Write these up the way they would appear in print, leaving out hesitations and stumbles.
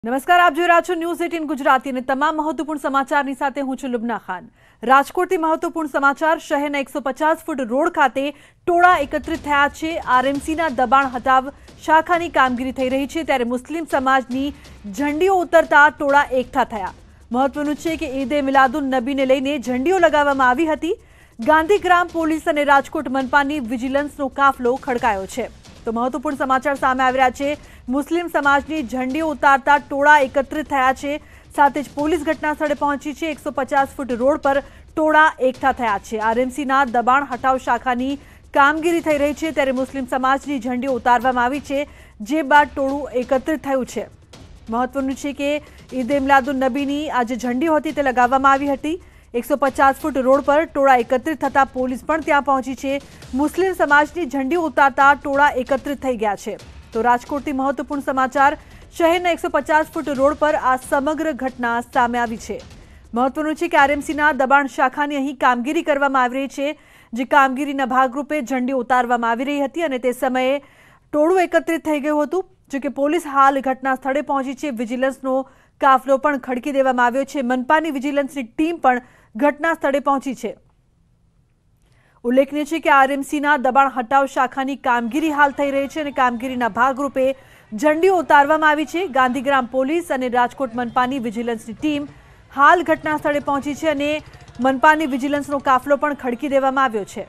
નમસ્કાર, આપ જોઈ રહ્યા છો ન્યૂઝ 18 ગુજરાતી અને તમામ મહત્વપૂર્ણ સમાચારની સાથે હું છું લુબના ખાન। રાજકોટથી મહત્વપૂર્ણ સમાચાર। શહેરના 150 ફૂટ રોડ ખાતે ટોળા એકત્રિત થયા છે। આરએમસીના દબાણ હટાવ શાખાની કામગીરી થઈ રહી છે, ત્યારે મુસ્લિમ સમાજની ઝંડીઓ ઉતરતા ટોળા એકઠા થયા। મહત્વનું છે કે ઈદે મિલાદુન નબીને લઈને ઝંડીઓ લગાવવામાં આવી હતી। ગાંધીગ્રામ પોલીસ અને રાજકોટ મનપાની વિજિલન્સનો કાફલો ખડકાયો છે। તો મહત્વપૂર્ણ સમાચાર સામે આવી રહ્યા છે। મુસ્લિમ સમાજની ઝંડીઓ ઉતારતા ટોળા એકત્રિત થયા છે, સાથે જ પોલીસ ઘટના સ્થળે પહોંચી છે। 150 ફૂટ રોડ પર ટોળા એકઠા થયા છે। આરએમસીના દબાણ હટાવ શાખાની કામગીરી થઈ રહી છે, ત્યારે મુસ્લિમ સમાજની ઝંડીઓ ઉતારવામાં આવી છે, જે બાદ ટોળું એકત્રિત થયું છે। મહત્વનું છે કે ઈદે મિલાદુન નબીની આ જે ઝંડીઓ હતી તે લગાવવામાં આવી હતી। 150 ફૂટ રોડ પર ટોળા એકત્રિત થતા પોલીસ પણ ત્યાં પહોંચી છે। મુસ્લિમ સમાજની ઝંડીઓ ઉતારતા ટોળા એકત્રિત થઈ ગયા છે। તો રાજકોટથી મહત્વપૂર્ણ સમાચાર। શહેરના 150 ફૂટ રોડ પર આ સમગ્ર ઘટના સામે આવી છે। મહત્વનું છે કે આરએમસીના દબાણ શાખાની અહીં કામગીરી કરવામાં આવી રહી છે, જે કામગીરીના ભાગરૂપે ઝંડી ઉતારવામાં આવી રહી હતી અને તે સમયે ટોળું એકત્રિત થઈ ગયું હતું। જો કે પોલીસ હાલ ઘટના સ્થળે પહોંચી છે। વિજિલન્સનો કાફલો પણ ખડકી દેવામાં આવ્યો છે। મનપાની વિજિલન્સની ટીમ પણ ઘટના સ્થળે પહોંચી છે। ઉલ્લેખનીય છે કે આરએમસીના દબાણ હટાવ શાખાની કામગીરી હાલ થઈ રહી છે અને કામગીરીના ભાગરૂપે ઝંડીઓ ઉતારવામાં આવી છે। ગાંધીગ્રામ પોલીસ અને રાજકોટ મનપાની વિજિલન્સની ટીમ હાલ ઘટના સ્થળે પહોંચી છે અને મનપાની વિજિલન્સનો કાફલો પણ ખડકી દેવામાં આવ્યો છે।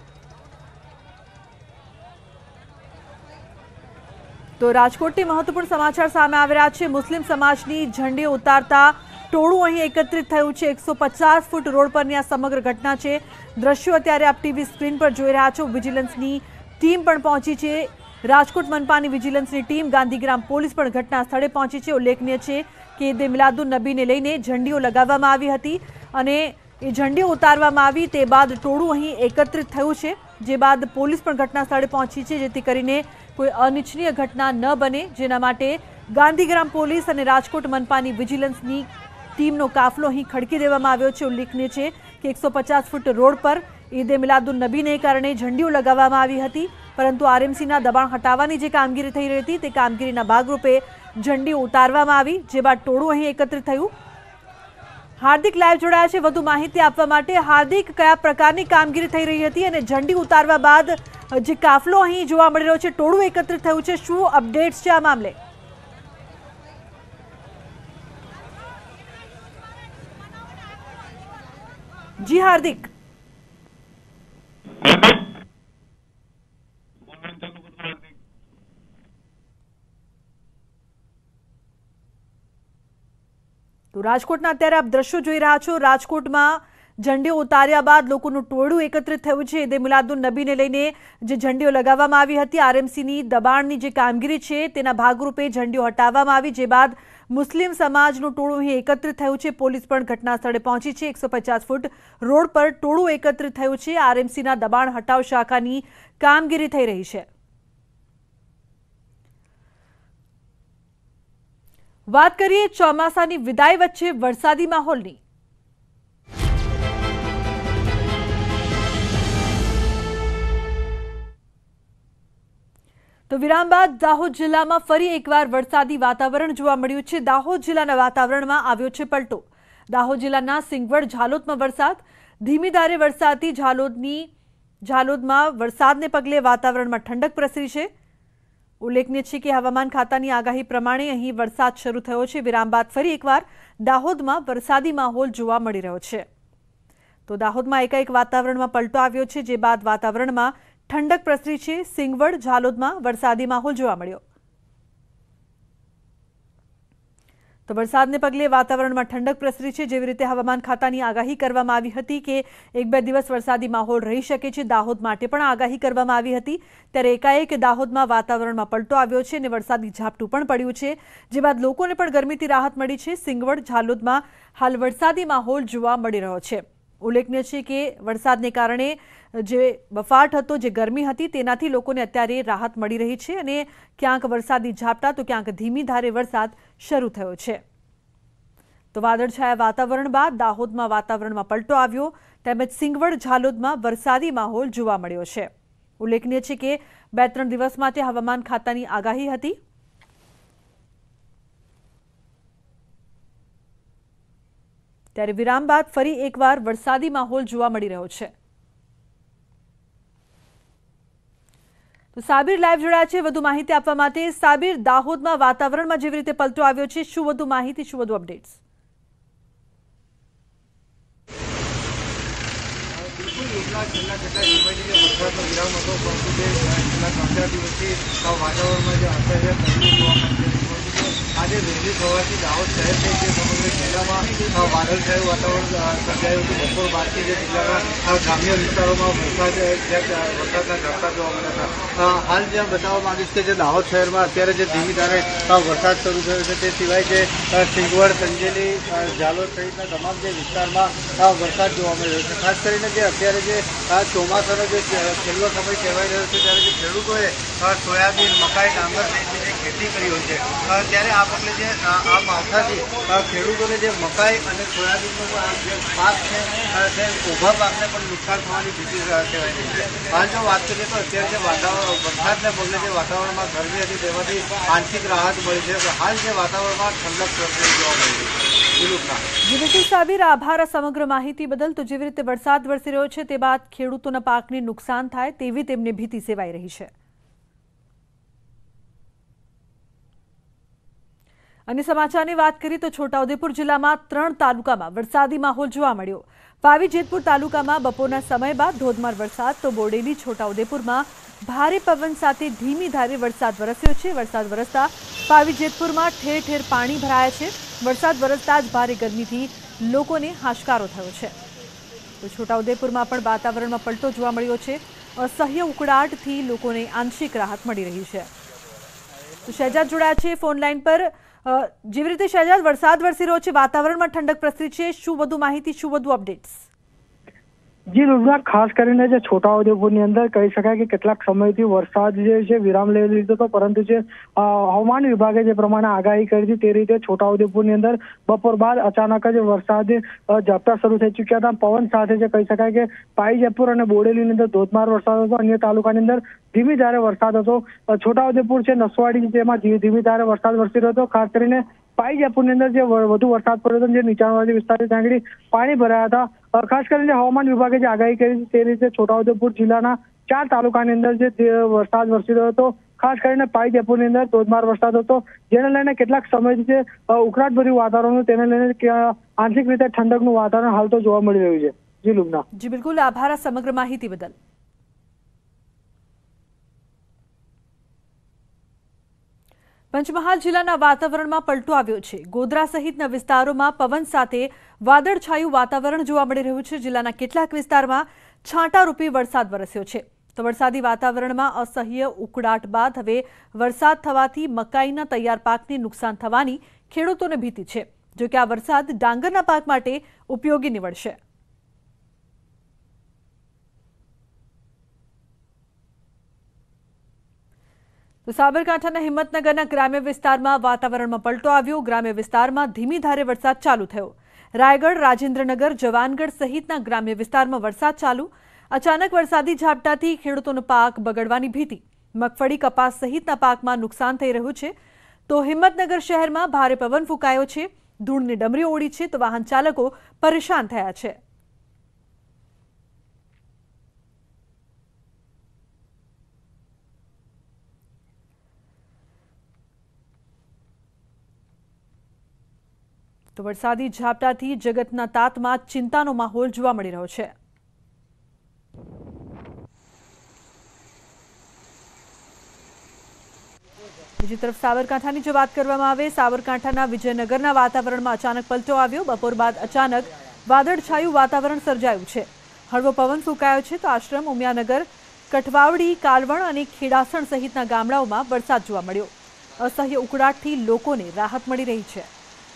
તો રાજકોટથી મહત્વપૂર્ણ સમાચાર સામે આવી રહ્યા છે। મુસ્લિમ સમાજની ઝંડીઓ ઉતારતા ટોળું અહીં એકત્રિત થયું છે। 150 ફૂટ રોડ પરની આ સમગ્ર ઘટના છે। દ્રશ્યો અત્યારે આપ ટીવી સ્ક્રીન પર જોઈ રહ્યા છો। વિજિલન્સની ટીમ પણ પહોંચી છે। રાજકોટ મનપાની વિજિલન્સની ટીમ, ગાંધીગ્રામ પોલીસ પણ ઘટના સ્થળે પહોંચી છે। ઉલ્લેખનીય છે કે ઈદે મિલાદુન નબીને લઈને ઝંડીઓ લગાવવામાં આવી હતી અને એ ઝંડીઓ ઉતારવામાં આવી તે બાદ ટોળું અહીં એકત્રિત થયું છે, જે બાદ પોલીસ પણ ઘટના સ્થળે પહોંચી છે, જેથી કરીને કોઈ અનિચ્છનીય ઘટના ન બને, જેના માટે ગાંધીગ્રામ પોલીસ અને રાજકોટ મનપાની વિજિલન્સની ટીમનો કાફલો અહીં ખડકી દેવામાં આવ્યો છે। ઉલ્લેખનીય છે કે 150 ફૂટ રોડ પર ઈદે મિલાદુન નબીને કારણે ઝંડીઓ લગાવવામાં આવી હતી, પરંતુ આરએમસીના દબાણ હટાવવાની જે કામગીરી થઈ રહી હતી તે કામગીરીના ભાગરૂપે ઝંડીઓ ઉતારવામાં આવી, જે બાદ ટોળું અહીં એકત્રિત થયું। હાર્દિક લાઈવ જોડાયા છે વધુ માહિતી આપવા માટે। હાર્દિક, કયા પ્રકારની કામગીરી થઈ રહી હતી અને ઝંડી ઉતારવા બાદ જે કાફલો અહીં જોવા મળી રહ્યો છે, ટોળું એકત્રિત થયું છે, શું અપડેટ્સ છે આ મામલે? જી હાર્દિક। તો રાજકોટના અત્યારે આપ દ્રશ્યો જોઈ રહ્યા છો। રાજકોટમાં ઝંડીઓ ઉતાર્યા બાદ લોકોનું ટોળું એકત્રિત થયું છે। ઈદે મિલાદુન નબીને લઈને જે ઝંડીઓ લગાવવામાં આવી હતી, આરએમસીની દબાણની જે કામગીરી છે તેના ભાગરૂપે ઝંડીઓ હટાવવામાં આવી, જે બાદ મુસ્લિમ સમાજનું ટોળું અહીં એકત્રિત થયું છે। પોલીસ પણ ઘટના સ્થળે પહોંચી છે। 150 ફૂટ રોડ પર ટોળું એકત્રિત થયું છે। આરએમસીના દબાણ હટાવ શાખાની કામગીરી થઈ રહી છે। વાત કરીએ ચોમાસાની વિદાય વચ્ચે વરસાદી માહોલની। તો વિરામ બાદ દાહોદ જિલ્લામાં ફરી એકવાર વરસાદી વાતાવરણ જોવા મળ્યું છે। દાહોદ જિલ્લાના વાતાવરણમાં આવ્યો છે પલટો। દાહોદ જિલ્લાના સિંગવડ ઝાલોદમાં વરસાદ, ધીમી ધારે વરસાદથી ઝાલોદમાં વરસાદને પગલે વાતાવરણમાં ઠંડક પ્રસરી છે। ઉલ્લેખનીય છે કે હવામાન ખાતાની આગાહી પ્રમાણે અહીં વરસાદ શરૂ થયો છે। વિરામ બાદ ફરી એકવાર દાહોદમાં વરસાદી માહોલ જોવા મળી રહ્યો છે। તો દાહોદમાં એકાએક વાતાવરણમાં પલટો આવ્યો છે, જે બાદ વાતાવરણમાં ઠંડક પ્રસરી છે। સિંગવડ ઝાલોદમાં વરસાદી માહોલ જોવા મળ્યો। તો વરસાદને પગલે વાતાવરણમાં ઠંડક પ્રસરી છે। જેવી રીતે હવામાન ખાતાની આગાહી કરવામાં આવી હતી કે 1-2 દિવસ વરસાદી માહોલ રહી શકે છે, દાહોદ માટે પણ આગાહી કરવામાં આવી હતી, ત્યારે એકાએક દાહોદમાં વાતાવરણમાં પલટો આવ્યો છે અને વરસાદી ઝાપટું પણ પડ્યું છે, જે બાદ લોકોને પણ ગરમીથી રાહત મળી છે। સિંગવડ ઝાલોદમાં હાલ વરસાદી માહોલ જોવા મળી રહ્યો છે। ઉલ્લેખનીય છે કે વરસાદને કારણે જે બફાટ હતો, જે ગરમી હતી, તેનાથી લોકોને અત્યારે રાહત મળી રહી છે અને ક્યાંક વરસાદી ઝાપટા તો ક્યાંક ધીમી ધારે વરસાદ શરૂ થયો છે। તો વાદળછાયા વાતાવરણ બાદ દાહોદમાં વાતાવરણમાં પલટો આવ્યો, તેમજ સિંગવડ ઝાલોદમાં વરસાદી માહોલ જોવા મળ્યો છે। ઉલ્લેખનીય છે કે 2-3 દિવસ માટે હવામાન ખાતાની આગાહી હતી। ત્યારે વિરામ બાદ ફરી એકવાર વરસાદી માહોલ જોવા મળી રહ્યો છે। તો સાબિર લાઈવ જોડાયા છે વધુ માહિતી આપવા માટે। સાબિર, દાહોદમાં વાતાવરણમાં જેવી રીતે પલટો આવ્યો છે, શું વધુ માહિતી, શું વધુ અપડેટ્સ? आज वહેલી સવારથી દાહોદ શહેર જે સમગ્ર જિલ્લામાં વાદળછાયું વાતાવરણ સર્જાયું હતું। બપોર બાદથી જે જિલ્લાના ગ્રામ્ય વિસ્તારોમાં વરસાદના ઝાપટા જોવા મળ્યા હતા। હાલ જ્યાં બતાવવા માંગીશ કે જે દાહોદ શહેરમાં અત્યારે જે ધીમી ધારે વરસાદ શરૂ થયો છે, તે સિવાય જે સિંગવડ, સંજેલી, ઝાલોદ સહિતના તમામ જે વિસ્તારમાં વરસાદ જોવા મળી રહ્યો છે। ખાસ કરીને જે અત્યારે જે ચોમાસાનો જે છેલ્લો સમય કહેવાય રહ્યો છે, ત્યારે જે ખેડૂતોએ સોયાબીન, મકાઈ, ડાંગર સહિતની જે ખેતી કરી હોય છે, ત્યારે આ પગલે જે આ માવઠાથી ખેડૂતોને જે મકાઈ અને સોયાબીનનો જે પાક છે, તે ઊભા પાકને પણ નુકસાન થવાની ભીતિ કહેવાય રહી છે। હાલ જો વાત કરીએ તો અત્યારે જે વરસાદને પગલે જે વાતાવરણમાં ગરમી હતી, તેમાંથી આંશિક રાહત મળી છે। હાલ જે વાતાવરણમાં ઠંડક પ્રક્રિયા જોવા મળી રહી છે। જી બિલકુલ સાબિર, આભાર આ સમગ્ર માહિતી બદલ। તો જેવી રીતે વરસાદ વરસી રહ્યો છે, તે બાદ ખેડૂતોના પાકને નુકસાન થાય તેવી તેમને ભીતિ સેવાઈ રહી છે। અને સમાચારની વાત કરીએ તો છોટાઉદેપુર જિલ્લામાં 3 તાલુકામાં વરસાદી માહોલ જોવા મળ્યો। પાવી જેતપુર તાલુકામાં બપોરના સમય બાદ ધોધમાર વરસાદ, તો બોડેલી, છોટાઉદેપુરમાં ભારે પવન સાથે ધીમી ધારે વરસાદ વરસ્યો છે। વરસાદ વરસતા પાવી જેતપુરમાં ઠેર ઠેર પાણી ભરાયા છે। વરસાદ વરસતા જ ભારે ગરમીથી લોકોને હાશકારો થયો છે। તો છોટાઉદેપુરમાં પણ વાતાવરણમાં પલટો જોવા મળ્યો છે। અસહ્ય ઉકળાટથી લોકોને આંશિક રાહત મળી રહી છે। તો શહેજાદ જોડાયા છે ફોન લાઈન પર। જેવી રીતે શહેજાદ, વરસાદ વરસી રહ્યો છે, વાતાવરણમાં ઠંડક પ્રસરી છે, શું વધુ માહિતી, શું વધુ અપડેટ્સ? જી લુબના, ખાસ કરીને જે છોટાઉદેપુરની અંદર કહી શકાય કે કેટલાક સમયથી વરસાદ જે છે વિરામ લઈ લીધો હતો, પરંતુ જે હવામાન વિભાગે જે પ્રમાણે આગાહી કરી હતી તે રીતે છોટાઉદેપુરની અંદર બપોર બાદ અચાનક જ વરસાદ ઝાપટા શરૂ થઈ ચૂક્યા હતા। પવન સાથે જે કહી શકાય કે પાવી જેતપુર અને બોડેલીની અંદર ધોધમાર વરસાદ હતો, અન્ય તાલુકાની અંદર ધીમી ધારે વરસાદ હતો। છોટાઉદેપુર છે, નસવાડી, જેમાં ધીમી ધારે વરસાદ વરસી રહ્યો હતો। ખાસ કરીને પાવી જેતપુરની અંદર જે વધુ વરસાદ પડ્યો હતો, જે નીચાણવાળી વિસ્તાર છે, ત્યાં આગળ પાણી ભરાયા હતા। ખાસ કરીને હવામાન વિભાગે જે આગાહી કરી તે રીતે છોટાઉદેપુર જિલ્લાના 4 તાલુકાની અંદર જે વરસાદ વરસી રહ્યો હતો। ખાસ કરીને પાવી જેતપુરની અંદર ધોધમાર વરસાદ હતો, જેને લઈને કેટલાક સમયથી જે ઉકળાટભર્યું વાતાવરણ હતું, તેને લઈને આંશિક રીતે ઠંડકનું વાતાવરણ હાલ તો જોવા મળી રહ્યું છે। જી લુબના। જી બિલકુલ, આભાર આ સમગ્ર માહિતી બદલ। પંચમહાલ જિલ્લાના વાતાવરણમાં પલટો આવ્યો છે। ગોધરા સહિતના વિસ્તારોમાં પવન સાથે વાદળછાયું વાતાવરણ જોવા મળી રહ્યું છે। જિલ્લાના કેટલાક વિસ્તારમાં છાંટારૂપી વરસાદ વરસ્યો છે। તો વરસાદી વાતાવરણમાં અસહ્ય ઉકળાટ બાદ હવે વરસાદ થવાથી મકાઈના તૈયાર પાકને નુકસાન થવાની ખેડૂતોને ભીતિ છે। જો કે આ વરસાદ ડાંગરના પાક માટે ઉપયોગી નીવડશે। તો સાબરકાંઠાના હિંમતનગરના ગ્રામ્ય વિસ્તારમાં વાતાવરણમાં પલટો આવ્યો। ગ્રામ્ય વિસ્તારમાં ધીમી ધારે વરસાદ ચાલુ થયો। રાયગઢ, રાજેન્દ્રનગર, જવાનગઢ સહિતના ગ્રામ્ય વિસ્તારમાં વરસાદ ચાલુ। અચાનક વરસાદી ઝાપટાથી ખેડૂતોનો પાક બગડવાની ભીતિ। મગફળી, કપાસ સહિતના પાકમાં નુકસાન થઈ રહ્યું છે। તો હિંમતનગર શહેરમાં ભારે પવન ફૂંકાયો છે, ધૂળની ડમરીઓ ઉડી છે, તો વાહન ચાલકો પરેશાન થયા છે। તો વરસાદી ઝાપટાથી જગતના તાતમાં ચિંતાનો માહોલ જોવા મળી રહ્યો છે। બીજી તરફ સાબરકાંઠાની જો વાત કરવામાં આવે, સાબરકાંઠાના વિજયનગરના વાતાવરણમાં અચાનક પલટો આવ્યો। બપોર બાદ અચાનક વાદળછાયું વાતાવરણ સર્જાયું છે। હળવો પવન ફૂંકાયો છે, તો આશ્રમ, ઉમિયાનગર, કઠવાવડી, કાલવણ અને ખેડાસણ સહિતના ગામડાઓમાં વરસાદ જોવા મળ્યો। અસહ્ય ઉકળાટથી લોકોને રાહત મળી રહી છે।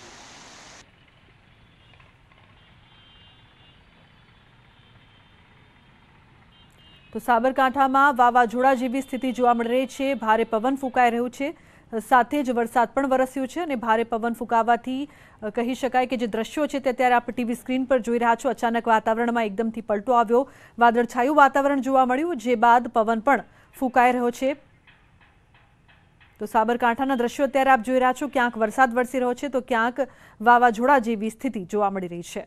તો સાબરકાંઠામાં વાવાઝોડા જેવી સ્થિતિ જોવા મળી રહી છે। ભારે પવન ફૂંકાઈ રહ્યું છે, સાથે જ વરસાદ પણ વરસ્યો છે અને ભારે પવન ફૂંકાવાથી કહી શકાય કે જે દ્રશ્યો છે તે અત્યારે આપ ટીવી સ્ક્રીન પર જોઈ રહ્યા છો। અચાનક વાતાવરણમાં એકદમથી પલટો આવ્યો, વાદળછાયું વાતાવરણ જોવા મળ્યું, જે બાદ પવન પણ ફૂંકાઈ રહ્યો છે। તો સાબરકાંઠાના દ્રશ્યો અત્યારે આપ જોઈ રહ્યા છો, ક્યાંક વરસાદ વરસી રહ્યો છે તો ક્યાંક વાવાઝોડા જેવી સ્થિતિ જોવા મળી રહી છે।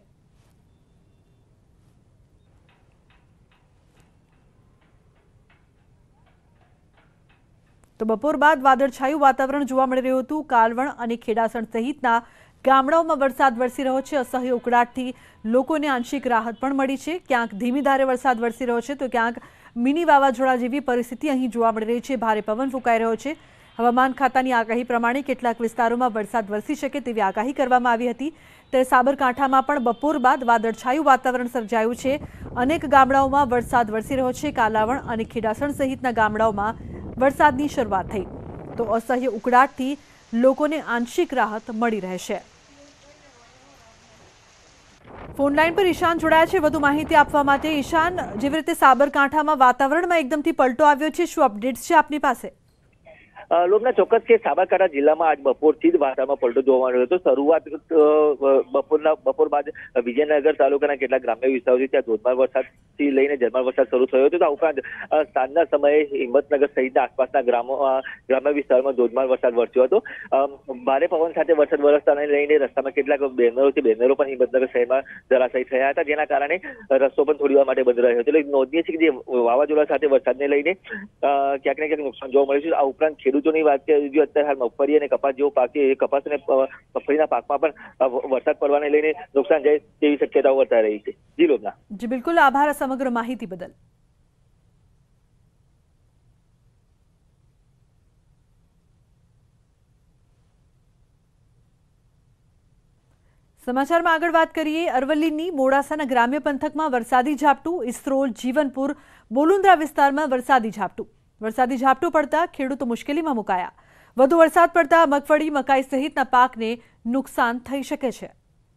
તો બપોર બાદ વાદળછાયું વાતાવરણ જોવા મળી રહ્યું હતું। કાલવણ અને ખેડાસણ સહિતના ગામડાઓમાં વરસાદ વરસી રહ્યો છે। અસહ્ય ઉકળાટથી લોકોને આંશિક રાહત પણ મળી છે। ક્યાંક ધીમી ધારે વરસાદ વરસી રહ્યો છે તો ક્યાંક મિની વાવાઝોડા જેવી પરિસ્થિતિ અહીં જોવા મળી રહી છે। ભારે પવન ફૂંકાઈ રહ્યો છે। હવામાન ખાતાની આગાહી પ્રમાણે કેટલાક વિસ્તારોમાં વરસાદ વરસી શકે તેવી આગાહી કરવામાં આવી હતી। ત્યારે સાબરકાંઠામાં પણ બપોર બાદ વાદળછાયું વાતાવરણ સર્જાયું છે। અનેક ગામડાઓમાં વરસાદ વરસી રહ્યો છે। કાલાવણ અને ખેડાસણ સહિતના ગામડાઓમાં વરસાદની શરૂઆત થઈ તો અસહ્ય ઉકળાટથી લોકોને આંશિક રાહત મળી રહેશે। ફોન લાઈન પર ઈશાન જોડાયા છે વધુ માહિતી આપવા માટે। ઈશાન, જેવી રીતે સાબરકાંઠામાં વાતાવરણમાં એકદમથી પલટો આવ્યો છે, શું અપડેટ્સ છે આપની પાસે? લોમના ચોક્કસ કે સાબરકાંઠા જિલ્લામાં આજ બપોરથી જ વાતાવરણમાં પલટો જોવા મળ્યો હતો। શરૂઆત બપોર બાદ વિજયનગર તાલુકાના કેટલાક ગ્રામ્ય વિસ્તારો છે ત્યાં ધોધમાર વરસાદથી લઈને ઝરમર વરસાદ શરૂ થયો હતો। આ ઉપરાંત સાંજના સમયે હિંમતનગર સહિતના આસપાસના ગ્રામ્ય વિસ્તારોમાં ધોધમાર વરસાદ વરસ્યો હતો। ભારે પવન સાથે વરસાદ વરસતાને લઈને રસ્તામાં કેટલાક બેનરો પણ હિંમતનગર શહેરમાં ધરાશાયી થયા હતા, જેના કારણે રસ્તો પણ થોડી વાર માટે બંધ રહ્યો હતો। એટલે નોંધનીય છે કે જે વાવાઝોડા સાથે વરસાદને લઈને ક્યાંક ને ક્યાંક નુકસાન જોવા મળ્યું છે। આ ઉપરાંત ખેડૂતોની વાત કરીએ જો અત્યારે હાલ મગફળી અને કપાસ જેવો પાક છે, કપાસ અને મગફળીના પાકમાં પણ વરસાદ પડવાને લઈને નુકસાન જાય તેવી શક્યતાઓ વર્તાઈ રહી છે। જી લોબના। જી બિલકુલ, આભાર સમગ્ર માહિતી બદલ। સમાચારમાં આગળ વાત કરીએ। અરવલ્લીની મોડાસાના ગ્રામ્ય પંથકમાં વરસાદી ઝાપટું। ઇસરોલ, જીવનપુર, બોલુંદ્રા વિસ્તારમાં વરસાદી ઝાપટું પડતા ખેડૂતો મુશ્કેલીમાં મુકાયા। વધુ વરસાદ પડતા મગફળી, મકાઈ સહિતના પાકને નુકસાન થઈ શકે છે।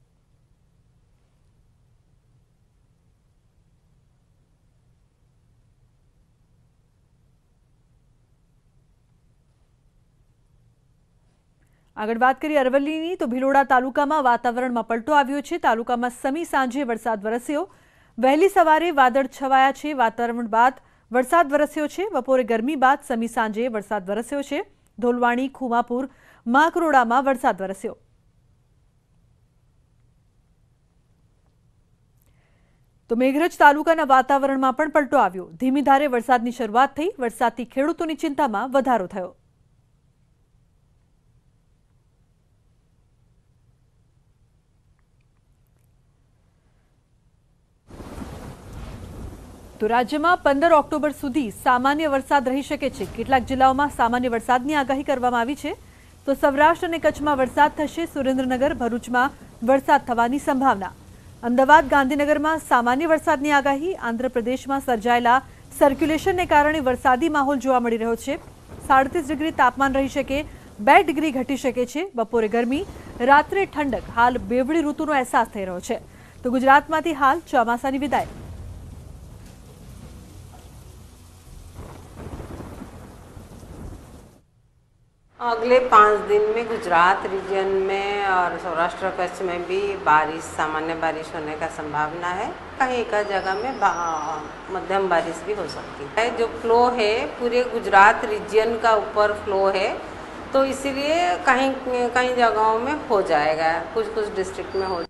આગળ વાત કરીએ અરવલ્લીની તો ભિલોડા તાલુકામાં વાતાવરણમાં પલટો આવ્યો છે। તાલુકામાં સમી સાંજે વરસાદ વરસ્યો। વહેલી સવારે વાદળ છવાયા છે। વાતાવરણ બાદ વરસાદ વરસ્યો છે। બપોરે ગરમી બાદ સમી સાંજે વરસાદ વરસ્યો છે। ધોલવાણી, ખુમાપુર, માકરોડામાં વરસાદ વરસ્યો। તો મેઘરજ તાલુકાના વાતાવરણમાં પણ પલટો આવ્યો। ધીમી ધારે વરસાદની શરૂઆત થઈ। વરસાદથી ખેડૂતોની ચિંતામાં વધારો થયો। તો રાજ્યમાં 15 ઓક્ટોબર સુધી સામાન્ય વરસાદ રહી શકે છે। કેટલાક જિલ્લાઓમાં સામાન્ય વરસાદની આગાહી કરવામાં આવી છે। તો સૌરાષ્ટ્ર અને કચ્છમાં વરસાદ થશે। સુરેન્દ્રનગર, ભરૂચમાં વરસાદ થવાની સંભાવના। અમદાવાદ, ગાંધીનગરમાં સામાન્ય વરસાદની આગાહી। આંધ્રપ્રદેશમાં સર્જાયેલા સર્ક્યુલેશનને કારણે વરસાદી માહોલ જોવા મળી રહ્યો છે। 37 ડિગ્રી તાપમાન રહી શકે, 2 ડિગ્રી ઘટી શકે છે। બપોરે ગરમી, રાત્રે ઠંડક। હાલ બેવડી ઋતુનો અહેસાસ થઈ રહ્યો છે। તો ગુજરાતમાંથી હાલ ચોમાસાની વિદાય। अगले 5 दिन में गुजरात रीजन में और सौराष्ट्र कच्छ में भी बारिश, सामान्य बारिश होने का संभावना है। कहीं एक जगह में मध्यम बारिश भी हो सकती है। जो फ्लो है पूरे गुजरात रीजन का ऊपर फ्लो है, तो इसीलिए कहीं कहीं जगहों में हो जाएगा, कुछ डिस्ट्रिक्ट में हो।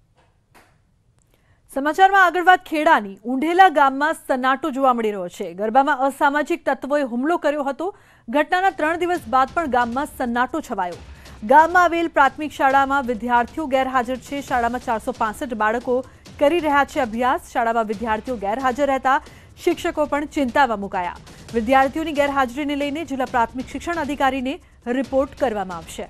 સમાચારમાં આગળ વાત ખેડાની। ઊંઢેલા ગામમાં સન્નાટો જોવા મળી રહ્યો છે। ગરબામાં અસામાજિક તત્વોએ હુમલો કર્યો હતો। ઘટનાના 3 દિવસ બાદ પણ ગામમાં સન્નાટો છવાયો। ગામમાં આવેલ પ્રાથમિક શાળામાં વિદ્યાર્થીઓ ગેરહાજર છે। શાળામાં 465 બાળકો કરી રહ્યા છે અભ્યાસ। શાળામાં વિદ્યાર્થીઓ ગેરહાજર રહેતા શિક્ષકો પણ ચિંતામાં મુકાયા। વિદ્યાર્થીઓની ગેરહાજરીને લઈને જિલ્લા પ્રાથમિક શિક્ષણ અધિકારીને રિપોર્ટ કરવામાં આવશે।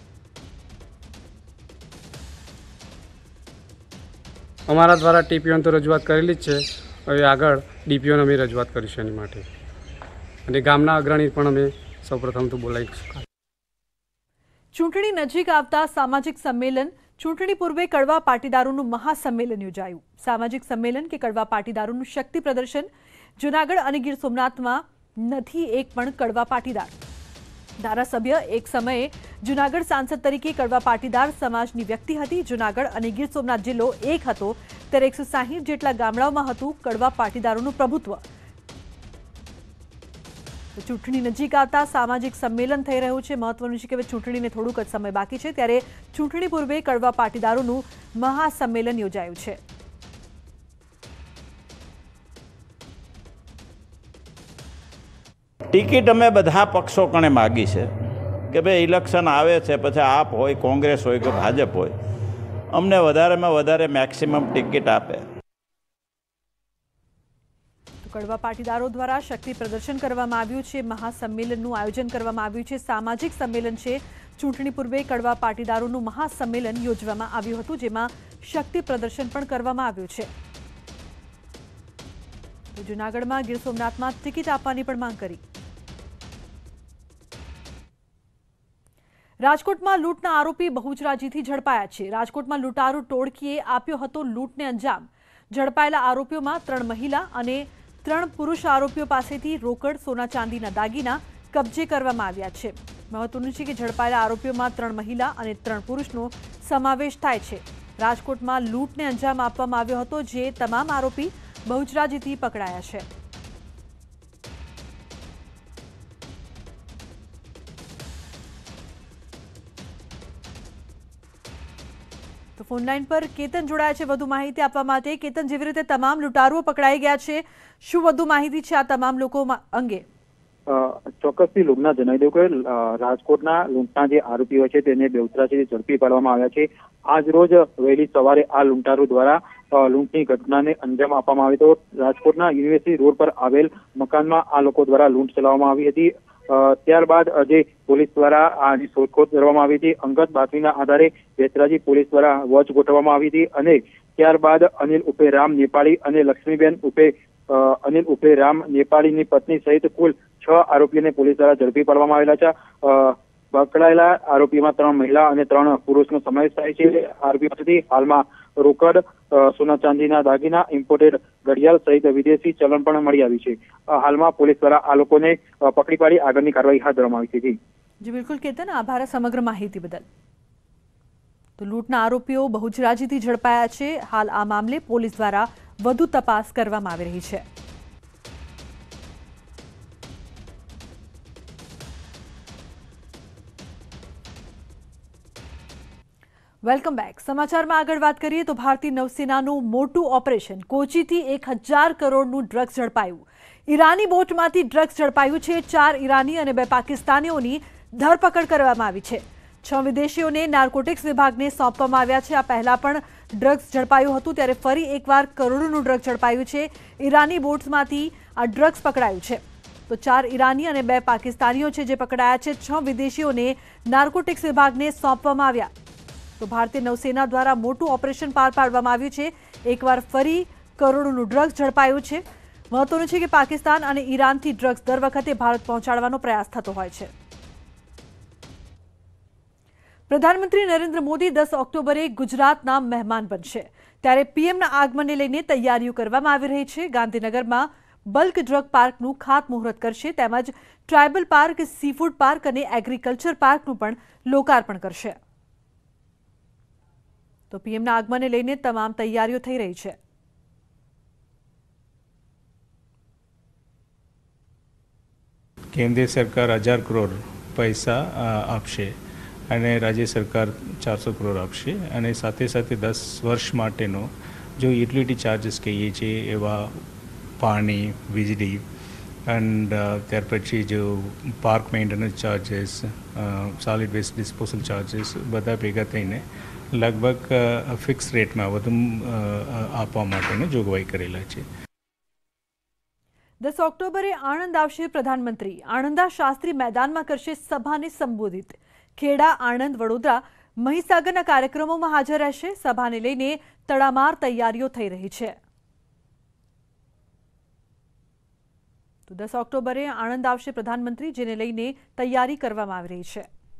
અમારા દ્વારા ટીપીઓને તો રજૂઆત કરેલી જ છે। હવે આગળ ડીપીઓને અમે રજૂઆત કરીશું એની માટે, અને ગામના અગ્રણી પણ અમે સૌપ્રથમ તો બોલાવીશું। ચૂંટણી નજીક આવતા સામાજિક સંમેલન। ચૂંટણી પૂર્વે કડવા પાટીદારોનું મહાસંમેલન યોજાયું। સામાજિક સંમેલન કે કડવા પાટીદારોનું શક્તિ પ્રદર્શન। જૂનાગઢ અને ગીર સોમનાથમાં નથી એક પણ કડવા પાટીદાર। ધારાસભ્ય એક સમયે જૂનાગઢ સાંસદ તરીકે કડવા પાટીદાર સમાજની વ્યક્તિ હતી। જૂનાગઢ અને ગીર સોમનાથ જિલ્લો એક હતો ત્યારે 160 જેટલા ગામડાઓમાં હતું કડવા પાટીદારોનું પ્રભુત્વ। ચૂંટણી નજીક આવતા સામાજિક સંમેલન થઈ રહ્યું છે। મહત્વનું છે કે હવે ચૂંટણીને થોડુંક જ સમય બાકી છે, ત્યારે ચૂંટણી પૂર્વે કડવા પાટીદારોનું મહાસંમેલન યોજાયું છે। ટિકિટ અમે બધા પક્ષો કણે માગી છે કે ભાઈ ઇલેક્શન આવે છે, પછી આપ હોય, કોંગ્રેસ હોય કે ભાજપ હોય, અમને વધારેમાં વધારે મેક્સિમમ ટિકિટ આપે। કડવા પાટીદારો દ્વારા શક્તિ પ્રદર્શન કરવામાં આવ્યું છે। મહાસંમેલનનું આયોજન કરવામાં આવ્યું છે। સામાજિક સંમેલન છે। ચૂંટણી પૂર્વે કડવા પાટીદારોનું મહાસંમેલન યોજવામાં આવ્યું હતું, જેમાં શક્તિ પ્રદર્શન પણ કરવામાં આવ્યું છે। તો જૂનાગઢમાં ગીર સોમનાથમાં ટિકિટ આપવાની પણ માંગ કરી। રાજકોટમાં લૂંટના આરોપી બહુચરાજીથી ઝડપાયા છે। રાજકોટમાં લૂંટારૂ ટોળકીએ આપ્યો હતો લૂંટને અંજામ। ઝડપાયેલા આરોપીઓમાં 3 મહિલા અને 3 પુરુષ આરોપીઓ પાસેથી રોકડ, સોના ચાંદીના દાગીના કબજે કરવામાં આવ્યા છે। મહત્વનું છે કે ઝડપાયેલા આરોપીઓમાં 3 મહિલા અને 3 પુરુષનો સમાવેશ થાય છે। રાજકોટમાં લૂંટને અંજામ આપવામાં આવ્યો હતો, જે તમામ આરોપી બહુચરાજીથી પકડાયા છે। તો ફોનલાઈન પર કેતન જોડાયા છે વધુ માહિતી આપવા માટે। કેતન, જેવી રીતે તમામ લૂંટારુઓ પકડાઈ ગયા છે, શું વધુ માહિતી છે આ તમામ લોકો અંગે? ચોક્કસથી લુબના જણાવી દઉં કે રાજકોટના લૂંટના જે આરોપીઓ છે તેને બહુચરાજીથી ઝડપી પાડવામાં આવ્યા છે। આજ રોજ વહેલી સવારે આ લૂંટારૂ દ્વારા લૂંટની ઘટનાને અંજામ આપવામાં આવ્યો હતો। રાજકોટના યુનિવર્સિટી રોડ પર આવેલ મકાનમાં આ લોકો દ્વારા લૂંટ ચલાવવામાં આવી હતી। ત્યારબાદ જે પોલીસ દ્વારા આની શોધખોળ કરવામાં આવી હતી। અંગત બાતમીના આધારે બેચરાજી પોલીસ દ્વારા વોચ ગોઠવવામાં આવી હતી અને ત્યારબાદ અનિલ ઉર્ફે રામ નેપાળી અને લક્ષ્મીબેન ઉર્ફે રામ નેપાળીની પત્ની સહિત કુલ 6 આરોપીઓને પોલીસ દ્વારા ઝડપી પાડવામાં આવેલા છે। પકડાયેલા આરોપીમાં 3 મહિલા અને 3 પુરુષનો સમાવેશ થાય છે। આરોપી પાસેથી હાલમાં રોકડ, સોના ચાંદીના દાગીના, ઇમ્પોર્ટેડ ઘડિયાળ સહિત વિદેશી ચલણ પણ મળી આવી છે। હાલમાં પોલીસ દ્વારા આ લોકોને પકડી પાડી આગળની કાર્યવાહી હાથ ધરવામાં આવી છે। જી બિલકુલ કેતન, આભાર સમગ્ર માહિતી બદલ। તો લૂંટના આરોપીઓ બહુચરાજીથી ઝડપાયા છે। હાલ આ મામલે પોલીસ દ્વારા વધુ તપાસ કરવામાં આવી રહી છે। Welcome back. સમાચારમાં આગળ વાત કરીએ તો ભારતીય નૌસેનાનું મોટું ઓપરેશન, કોચીથી 1000 કરોડનું ડ્રગ્સ ઝડપાયું। ઈરાની બોટમાંથી ડ્રગ્સ ઝડપાયું છે। 4 ઈરાની અને 2 પાકિસ્તાનીઓની ધરપકડ કરવામાં આવી છે। 6 વિદેશીઓને નાર્કોટિક્સ વિભાગને સોંપવામાં આવ્યા છે। આ પહેલા પણ ડ્રગ્સ ઝડપાયું હતું, ત્યારે ફરી એકવાર કરોડોનું ડ્રગ્સ ઝડપાયું છે। ઈરાની બોટ્સમાંથી આ ડ્રગ્સ પકડાયું છે। તો 4 ઈરાની અને 2 પાકિસ્તાનીઓ છે જે પકડાયા છે। 6 વિદેશીઓને નાર્કોટિક્સ વિભાગને સોંપવામાં આવ્યા। તો ભારતીય નૌસેના દ્વારા મોટું ઓપરેશન પાર પાડવામાં આવ્યું છે। એકવાર ફરી કરોડોનું ડ્રગ્સ ઝડપાયું છે। મહત્વનું છે કે પાકિસ્તાન અને ઈરાનથી ડ્રગ્સ દર વખતે ભારત પહોંચાડવાનો પ્રયાસ થતો હોય છે। પ્રધાનમંત્રી નરેન્દ્ર મોદી 10 ઓક્ટોબરે ગુજરાતના મહેમાન બનશે, ત્યારે પીએમના આગમનને લઈને તૈયારીઓ કરવામાં આવી રહી છે। ગાંધીનગરમાં બલ્ક ડ્રગ પાર્કનું ખાતમુહૂર્ત કરશે, તેમજ ટ્રાયબલ પાર્ક, સીફૂડ પાર્ક અને એગ્રીકલ્ચર પાર્કનું પણ લોકાર્પણ કરશે। તો પીએમના આગમનને લઈને તમામ તૈયારીઓ થઈ રહી છે। કેન્દ્રીય સરકાર 1000 કરોડ પૈસા આપશે અને રાજ્ય સરકાર 400 કરોડ આપશે અને સાથે સાથે 10 વર્ષ માટેનો જો યુટિલિટી ચાર્જીસ કહીએ છીએ એવા પાણી, વીજળી એન્ડ ત્યાર પછી જો park maintenance charges, solid waste disposal charges બધા ભેગા થઈને લગભગ ફિક્સ રેટમાં વધુ આપવા માટેની જોગવાઈ કરેલા છે। 10 ઓક્ટોબરે આણંદ આવશે પ્રધાનમંત્રી। આણંદા શાસ્ત્રી મેદાનમાં કરશે સભાને સંબોધિત। ખેડા, આણંદ, વડોદરા, મહીસાગરના કાર્યક્રમોમાં હાજર રહેશે। સભાને લઈને તડામાર તૈયારીઓ થઈ રહી છે। તો 10 ઓક્ટોબરે આણંદ આવશે પ્રધાનમંત્રી, જેને લઈને તૈયારી કરવામાં આવી રહી છે।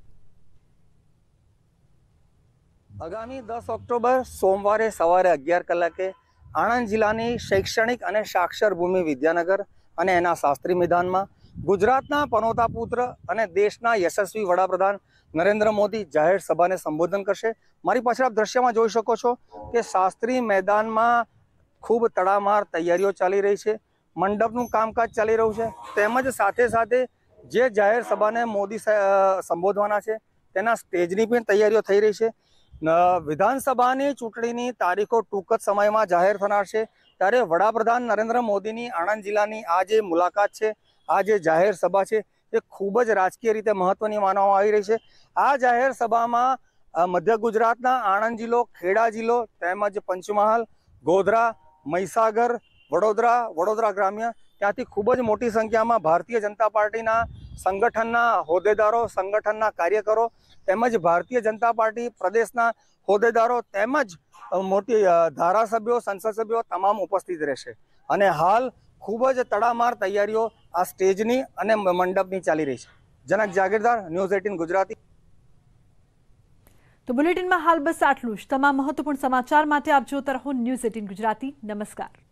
આગામી 10 ઓક્ટોબર સોમવારે સવારે 11 કલાકે આણંદ જિલ્લાની શૈક્ષણિક અને સાક્ષર ભૂમિ વિદ્યાનગર અને એના શાસ્ત્રી મેદાનમાં ગુજરાતના પનોતા પુત્ર અને દેશના યશસ્વી વડાપ્રધાન નરેન્દ્ર મોદી જાહેર સભાને સંબોધન કરશે। મારી પાછળ આપ દ્રશ્યમાં જોઈ શકો છો કે શાસ્ત્રી મેદાનમાં ખૂબ તડામાર તૈયારીઓ ચાલી રહી છે। મંડપનું કામકાજ ચાલી રહ્યું છે, તેમજ સાથે સાથે જે જાહેર સભાને મોદી સંબોધવાના છે તેના સ્ટેજની પણ તૈયારીઓ થઈ રહી છે. વિધાનસભાની ચૂંટણીની તારીખો ટૂંક જ સમયમાં જાહેર થનાર છે, ત્યારે વડાપ્રધાન નરેન્દ્ર મોદીની આણંદ જિલ્લાની આ જે મુલાકાત છે, આ જે જાહેર સભા છે, એ ખૂબ જ રાજકીય રીતે મહત્વની માનવામાં આવી રહી છે. આ જાહેર સભામાં મધ્ય ગુજરાતના આણંદ જિલ્લો, ખેડા જિલ્લો તેમજ પંચમહાલ, ગોધરા, મહીસાગર, વડોદરા ગ્રામ્ય ત્યાંથી ખૂબ જ મોટી સંખ્યામાં ભારતીય જનતા પાર્ટીના સંગઠનના હોદ્દેદારો, સંગઠનના કાર્યકરો તેમજ ભારતીય જનતા પાર્ટી પ્રદેશના હોદ્દેદારો તેમજ મોટી ધારાસભ્યો, સંસદ સભ્યો તમામ ઉપસ્થિત રહેશે. અને હાલ ખૂબ જ તડામાર તૈયારીઓ આ સ્ટેજની અને મંડપની ચાલી રહી છે. જનક જાગીરદાર, ન્યૂઝ 18 ગુજરાતી. તો બુલેટિનમાં હાલ બસ આટલું જ. તમામ મહત્વપૂર્ણ સમાચાર માટે આપ જોતા રહો ન્યૂઝ 18 ગુજરાતી. નમસ્કાર.